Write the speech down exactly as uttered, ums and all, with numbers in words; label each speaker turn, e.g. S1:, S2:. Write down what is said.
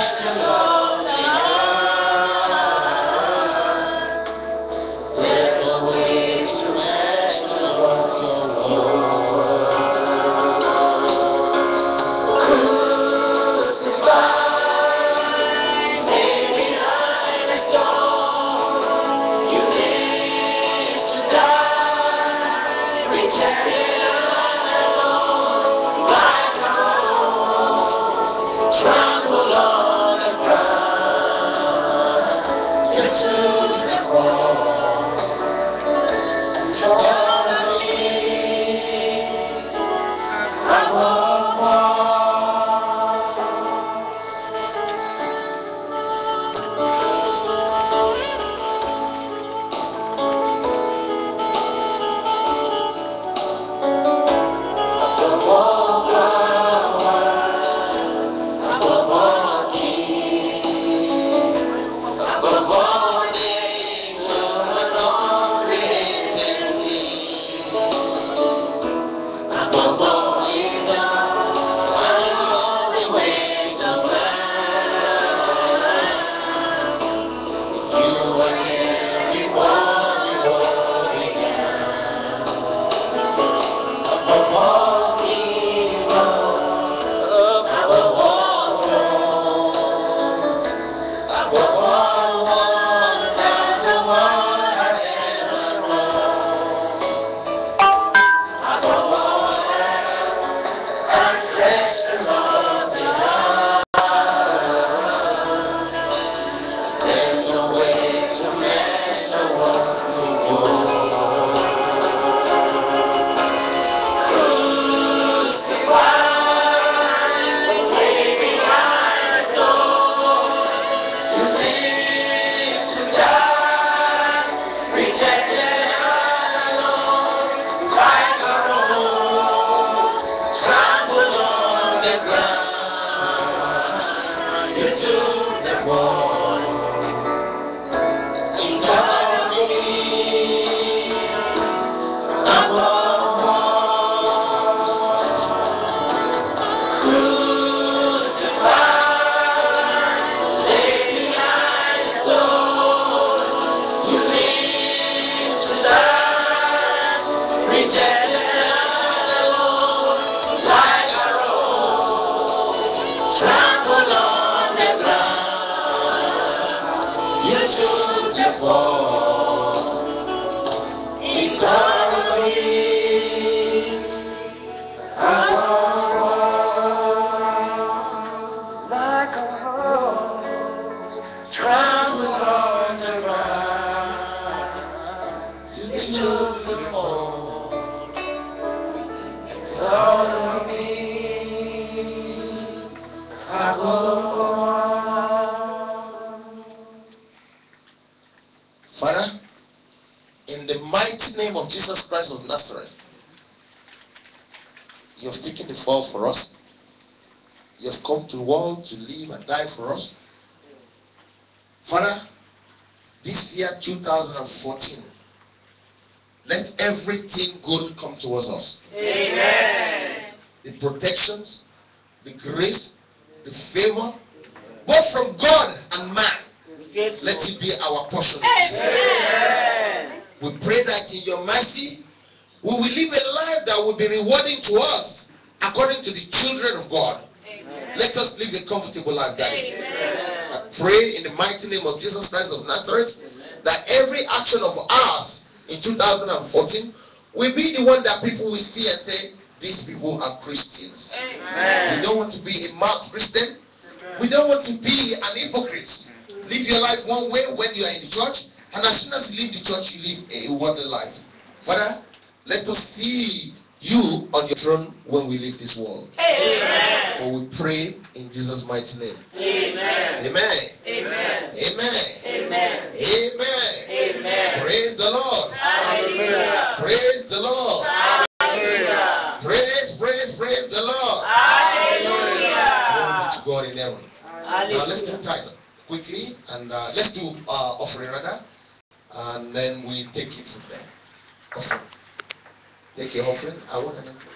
S1: Father, in the mighty name of Jesus Christ of Nazareth, you have taken the fall for us. You have come to the world to live and die for us. Father, this year two thousand fourteen, let everything good come towards us.
S2: Amen.
S1: The protections, the grace, the favor, both from God and man, let it be our portion.
S2: Amen.
S1: We pray that in your mercy, we will live a life that will be rewarding to us according to the children of God.
S2: Amen.
S1: Let us live a comfortable life, Daddy.
S2: Amen.
S1: I pray in the mighty name of Jesus Christ of Nazareth that every action of ours in two thousand fourteen will be the one that people will see and say, these people are Christians.
S2: Amen.
S1: We don't want to be a marked Christian. We don't want to be an hypocrite. Live your life one way when you are in the church, and as soon as you leave the church, you live a worldly life. Father, let us see you on your throne when we leave this world.
S2: Amen.
S1: For we pray in Jesus' mighty name.
S2: Amen.
S1: Amen.
S2: Amen.
S1: Amen.
S2: Amen.
S1: Amen.
S2: Amen.
S1: Praise the Lord.
S2: Hallelujah.
S1: Praise the Lord.
S2: Hallelujah.
S1: Praise, praise, praise the Lord.
S2: Hallelujah.
S1: Glory be to God in heaven. Now let's do
S2: Hallelujah.
S1: title quickly, and uh, let's do uh, offering rather, and then we take it from there. Offering. Take your offering. I want another.